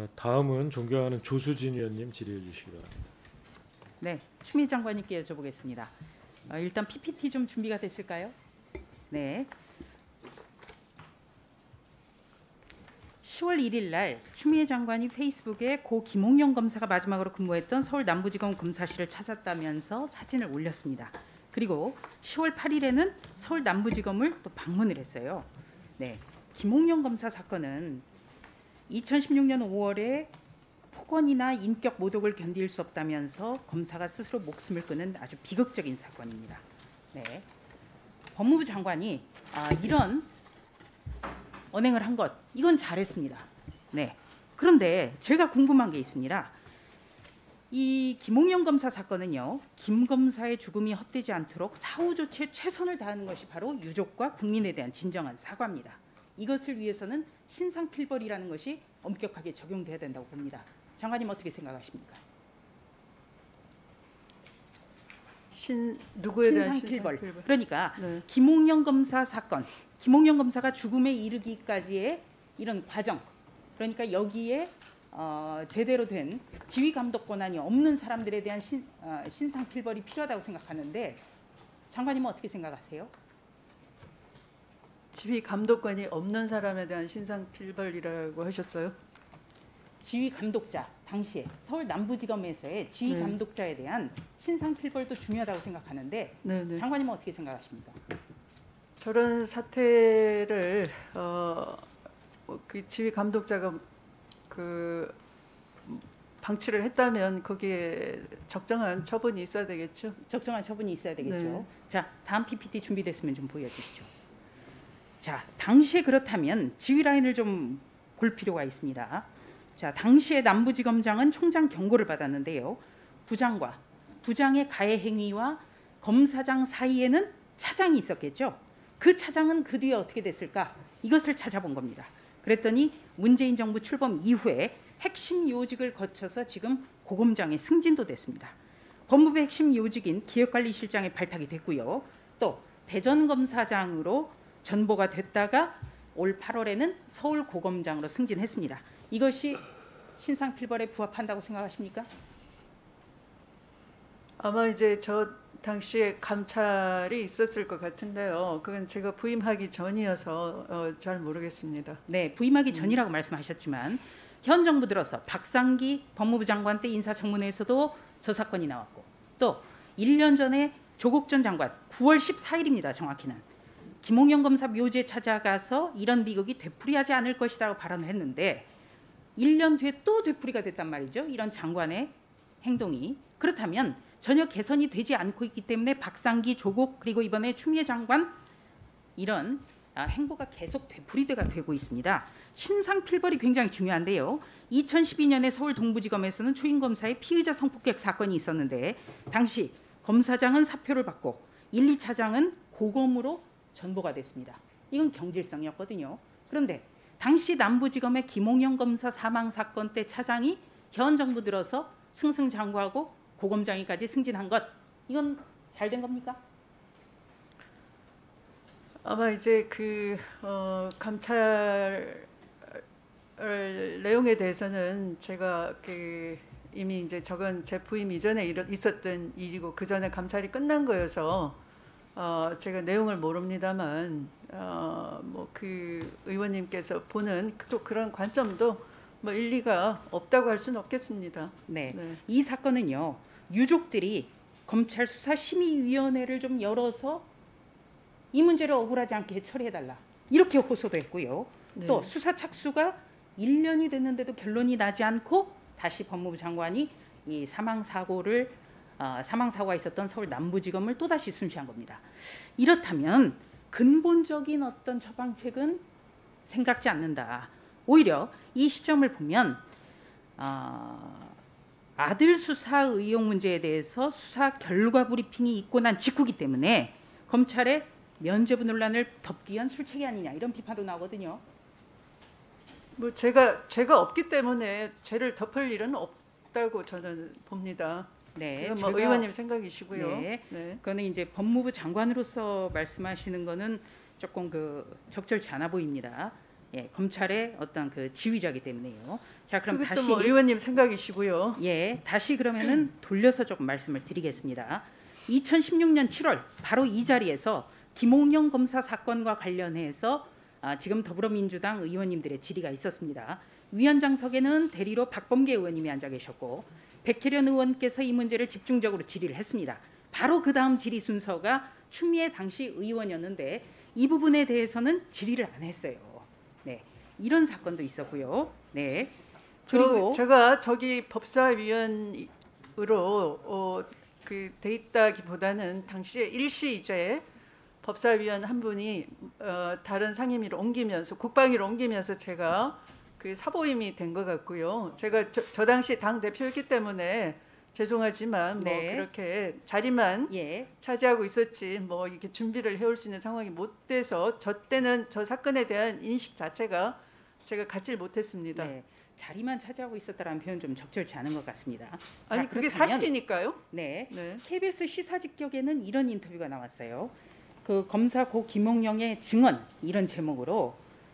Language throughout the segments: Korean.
다음은 존경하는 조수진 의원님 질의해 주시기 바랍니다. 네, 추미애 장관님께 여쭤보겠습니다. 일단 PPT 좀 준비가 됐을까요? 네. 10월 1일 날 추미애 장관이 페이스북에 고 김홍영 검사가 마지막으로 근무했던 서울 남부지검 검사실을 찾았다면서 사진을 올렸습니다. 그리고 10월 8일에는 서울 남부지검을 또 방문을 했어요. 네, 김홍영 검사 사건은 2016년 5월에 폭언이나 인격 모독을 견딜 수 없다면서 검사가 스스로 목숨을 끊은 아주 비극적인 사건입니다. 네, 법무부 장관이 이런 언행을 한 것, 이건 잘했습니다. 네, 그런데 제가 궁금한 게 있습니다. 이 김홍영 검사 사건은요, 김 검사의 죽음이 헛되지 않도록 사후 조치에 최선을 다하는 것이 바로 유족과 국민에 대한 진정한 사과입니다. 이것을 위해서는 신상필벌이라는 것이 엄격하게 적용돼야 된다고 봅니다. 장관님 어떻게 생각하십니까? 누구에 대한 신상필벌. 신상필벌? 그러니까 네. 김홍영 검사 사건, 김홍영 검사가 죽음에 이르기까지의 이런 과정, 그러니까 여기에 제대로 된 지휘 감독 권한이 없는 사람들에 대한 신상필벌이 필요하다고 생각하는데 장관님은 어떻게 생각하세요? 지휘 감독관이 없는 사람에 대한 신상필벌이라고 하셨어요? 지휘 감독자, 당시에 서울 남부지검에서의 지휘 네. 감독자에 대한 신상필벌도 중요하다고 생각하는데 네네. 장관님은 어떻게 생각하십니까? 저런 사태를 그 지휘 감독자가 그 방치를 했다면 거기에 적정한 처분이 있어야 되겠죠. 적정한 처분이 있어야 되겠죠. 네. 자, 다음 PPT 준비됐으면 좀 보여주시죠. 자, 당시에 그렇다면 지휘 라인을 좀 볼 필요가 있습니다. 자, 당시에 남부지검장은 총장 경고를 받았는데요. 부장과 부장의 가해 행위와 검사장 사이에는 차장이 있었겠죠. 그 차장은 그 뒤에 어떻게 됐을까? 이것을 찾아본 겁니다. 그랬더니 문재인 정부 출범 이후에 핵심 요직을 거쳐서 지금 고검장에 승진도 됐습니다. 법무부 핵심 요직인 기획관리실장에 발탁이 됐고요. 또 대전검사장으로 전보가 됐다가 올 8월에는 서울 고검장으로 승진했습니다. 이것이 신상필벌에 부합한다고 생각하십니까? 아마 이제 저 당시에 감찰이 있었을 것 같은데요. 그건 제가 부임하기 전이어서 잘 모르겠습니다. 네, 부임하기 전이라고 말씀하셨지만 현 정부 들어서 박상기 법무부 장관 때 인사청문회에서도 저 사건이 나왔고 또 1년 전에 조국 전 장관 9월 14일입니다. 정확히는 김홍영 검사 묘지에 찾아가서 이런 비극이 되풀이하지 않을 것이라고 발언을 했는데 1년 뒤에 또 되풀이가 됐단 말이죠. 이런 장관의 행동이. 그렇다면 전혀 개선이 되지 않고 있기 때문에 박상기, 조국 그리고 이번에 추미애 장관 이런 행보가 계속 되풀이가 되고 있습니다. 신상필벌이 굉장히 중요한데요. 2012년에 서울 동부지검에서는 초임 검사의 피의자 성폭행 사건이 있었는데 당시 검사장은 사표를 받고 1, 2차장은 고검으로 전보가 됐습니다. 이건 경질성이었거든요. 그런데 당시 남부지검의 김홍영 검사 사망 사건 때 차장이 현 정부 들어서 승승장구하고 고검장이까지 승진한 것, 이건 잘 된 겁니까? 아마 이제 그 감찰 내용에 대해서는 제가 그 이미 이제 저건 제 부임 이전에 있었던 일이고 그 전에 감찰이 끝난 거여서 제가 내용을 모릅니다만 뭐 그 의원님께서 보는 또 그런 관점도 뭐 일리가 없다고 할 수는 없겠습니다. 네. 네. 이 사건은요. 유족들이 검찰 수사심의위원회를 좀 열어서 이 문제를 억울하지 않게 처리해달라. 이렇게 호소도 했고요. 네. 또 수사 착수가 1년이 됐는데도 결론이 나지 않고 다시 법무부 장관이 이 사망사고가 있었던 서울 남부지검을 또다시 순시한 겁니다. 이렇다면 근본적인 어떤 처방책은 생각지 않는다. 오히려 이 시점을 보면 아들 수사 의혹 문제에 대해서 수사 결과 브리핑이 있고 난 직후기 때문에 검찰의 면죄부 논란을 덮기 위한 술책이 아니냐 이런 비판도 나오거든요. 뭐 죄가 없기 때문에 죄를 덮을 일은 없다고 저는 봅니다. 네, 그건 뭐 의원님 생각이시고요. 네, 네. 그거는 이제 법무부 장관으로서 말씀하시는 거는 조금 적절치 않아 보입니다. 예, 검찰의 어떤 그 지휘자이기 때문에요. 자, 그럼 그것도 다시 뭐 의원님 생각이시고요. 예, 다시 그러면은 돌려서 조금 말씀을 드리겠습니다. 2016년 7월 바로 이 자리에서 김홍영 검사 사건과 관련해서 지금 더불어민주당 의원님들의 질의가 있었습니다. 위원장석에는 대리로 박범계 의원님이 앉아 계셨고 백혜련 의원께서 이 문제를 집중적으로 질의를 했습니다. 바로 그 다음 질의 순서가 추미애 당시 의원이었는데 이 부분에 대해서는 질의를 안 했어요. 네, 이런 사건도 있었고요. 네, 그리고 제가 저기 법사위원으로 그 돼 있다기보다는 당시에 일시 법사위원 한 분이 다른 상임위로 옮기면서 국방위로 옮기면서 제가 그 사보임이 된 것 같고요. 제가 저 당시 당 대표였기 때문에 죄송하지만 뭐 네. 그렇게 자리만 예, 차지하고 있었지 뭐 이렇게 준비를 해올 수 있는 상황이 못 돼서 저 때는 저 사건에 대한 인식 자체가 제가 갖질 못했습니다. 네, 자리만 차지하고 있었다라는 표현 좀 적절치 않은 것 같습니다. 아니 자, 그게 그렇다면, 사실이니까요. 네, 네. KBS 시사직격에는 이런 인터뷰가 나왔어요. 그 검사 고 김홍영의 증언 이런 제목으로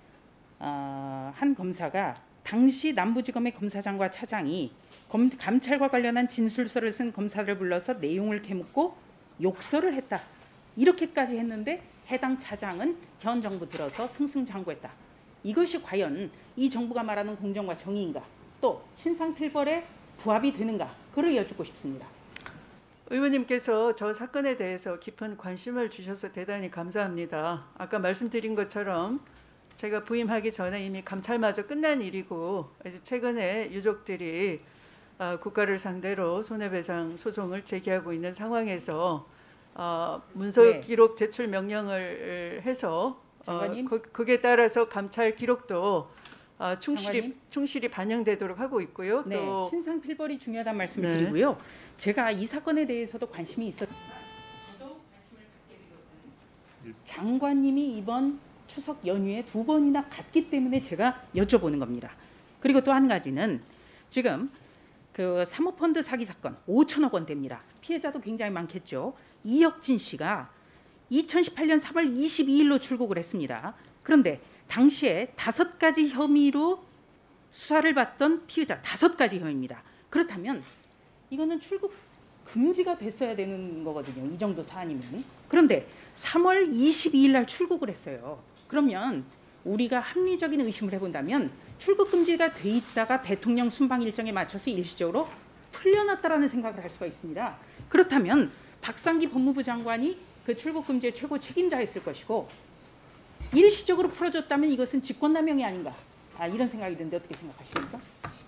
한 검사가 당시 남부지검의 검사장과 차장이 감찰과 관련한 진술서를 쓴 검사들을 불러서 내용을 캐묻고 욕설을 했다. 이렇게까지 했는데 해당 차장은 현 정부 들어서 승승장구했다. 이것이 과연 이 정부가 말하는 공정과 정의인가? 또 신상필벌에 부합이 되는가? 그를 여쭙고 싶습니다. 의원님께서 저 사건에 대해서 깊은 관심을 주셔서 대단히 감사합니다. 아까 말씀드린 것처럼 제가 부임하기 전에 이미 감찰마저 끝난 일이고 이제 최근에 유족들이 국가를 상대로 손해배상 소송을 제기하고 있는 상황에서 문서 네. 기록 제출 명령을 해서 장관님. 거기에 따라서 감찰 기록도 장관님. 충실히 반영되도록 하고 있고요. 네, 또 신상필벌이 중요하다는 말씀을 네. 드리고요. 제가 이 사건에 대해서도 관심이 있었지만 더더욱 관심을 갖게 된 것은 장관님이 이번 추석 연휴에 2번이나 갔기 때문에 제가 여쭤보는 겁니다. 그리고 또 한 가지는 지금 그 사모펀드 사기 사건 5천억 원대입니다. 피해자도 굉장히 많겠죠. 이혁진 씨가 2018년 3월 22일로 출국을 했습니다. 그런데 당시에 5가지 혐의로 수사를 받던 피의자 5가지 혐의입니다. 그렇다면 이거는 출국 금지가 됐어야 되는 거거든요. 이 정도 사안이면. 그런데 3월 22일 날 출국을 했어요. 그러면 우리가 합리적인 의심을 해본다면 출국 금지가 돼 있다가 대통령 순방 일정에 맞춰서 일시적으로 풀려났다라는 생각을 할 수가 있습니다. 그렇다면 박상기 법무부 장관이 그 출국 금지의 최고 책임자였을 것이고 일시적으로 풀어줬다면 이것은 직권남용이 아닌가 이런 생각이 드는데 어떻게 생각하십니까?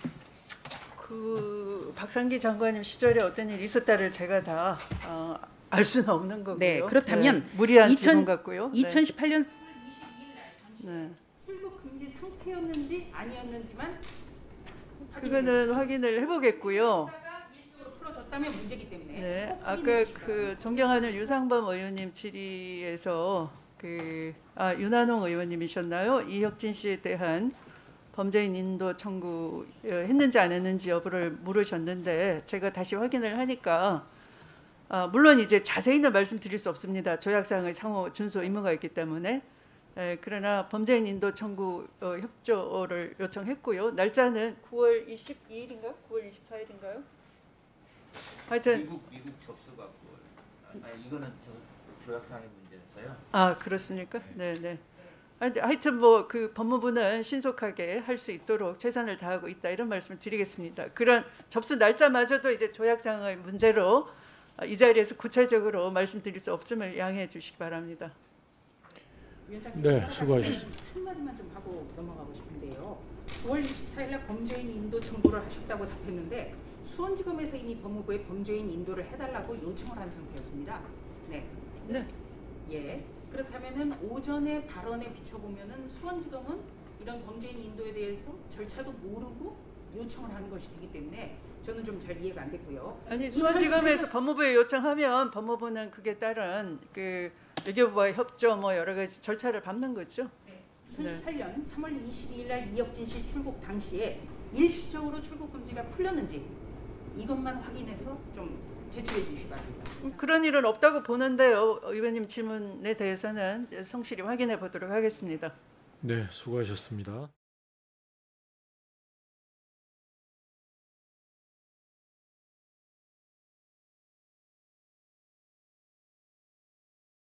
그 박상기 장관님 시절에 어떤 일이 있었다를 제가 다 알 수는 없는 거고요. 네, 그렇다면 무리한 2000 질문 같고요. 2018년 3월 22일 날 네. 출국 금지 상태였는지 아니었는지만 그거는 확인을 해보겠고요. 일시적으로 풀어줬다면 문제이기 때문에 네, 꼭 아까 확인해 그 존경하는 유상범 의원님 질의에서 윤한홍 의원님이셨나요? 이혁진 씨에 대한 범죄인 인도 청구 했는지 안 했는지 여부를 물으셨는데 제가 다시 확인을 하니까 물론 이제 자세히는 말씀드릴 수 없습니다. 조약상의 상호 준수 의무가 있기 때문에 그러나 범죄인 인도 청구 협조를 요청했고요. 날짜는 9월 22일인가? 9월 24일인가요? 하여튼 미국 접수가 9월. 아니 이거는 조약상의 문제라서요. 아 그렇습니까? 네네. 하여튼 뭐 그 법무부는 신속하게 할 수 있도록 최선을 다하고 있다 이런 말씀을 드리겠습니다. 그런 접수 날짜마저도 이제 조약상의 문제로 이 자리에서 구체적으로 말씀드릴 수 없음을 양해해 주시기 바랍니다. 위원장님, 네, 제가 수고하셨습니다. 한 마디만 좀 하고 넘어가고 싶은데요. 9월 24일 날 범죄인 인도 청구를 하셨다고 답했는데 수원지검에서 이미 법무부에 범죄인 인도를 해달라고 요청을 한 상태였습니다. 네. 네. 예. 그렇다면은 오전에 발언에 비춰보면은 수원지검은 이런 범죄인 인도에 대해서 절차도 모르고 요청을 하는 것이 되기 때문에 저는 좀 잘 이해가 안 됐고요. 아니 수원지검에서 법무부에 요청하면 법무부는 그게 따른 그 외교부와의 협조 뭐 여러 가지 절차를 밟는 거죠. 2018년 3월 22일 날 이혁진 씨 출국 당시에 일시적으로 출국 금지가 풀렸는지 이것만 확인해서 좀 제출해 주시기 바랍니다. 그런 일은 없다고 보는데요. 의원님 질문에 대해서는 성실히 확인해 보도록 하겠습니다. 네, 수고하셨습니다.